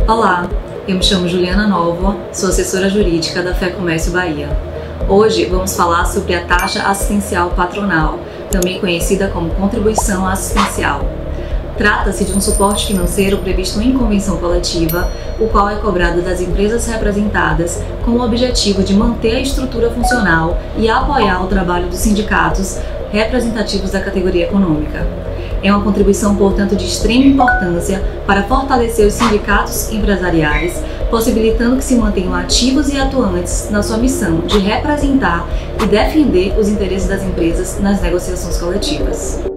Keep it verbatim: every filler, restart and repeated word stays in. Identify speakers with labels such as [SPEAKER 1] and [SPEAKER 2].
[SPEAKER 1] Olá, eu me chamo Juliana Novo, sou assessora jurídica da FEComércio Bahia. Hoje vamos falar sobre a taxa assistencial patronal, também conhecida como contribuição assistencial. Trata-se de um suporte financeiro previsto em convenção coletiva, o qual é cobrado das empresas representadas com o objetivo de manter a estrutura funcional e apoiar o trabalho dos sindicatos representativos da categoria econômica. É uma contribuição, portanto, de extrema importância para fortalecer os sindicatos empresariais, possibilitando que se mantenham ativos e atuantes na sua missão de representar e defender os interesses das empresas nas negociações coletivas.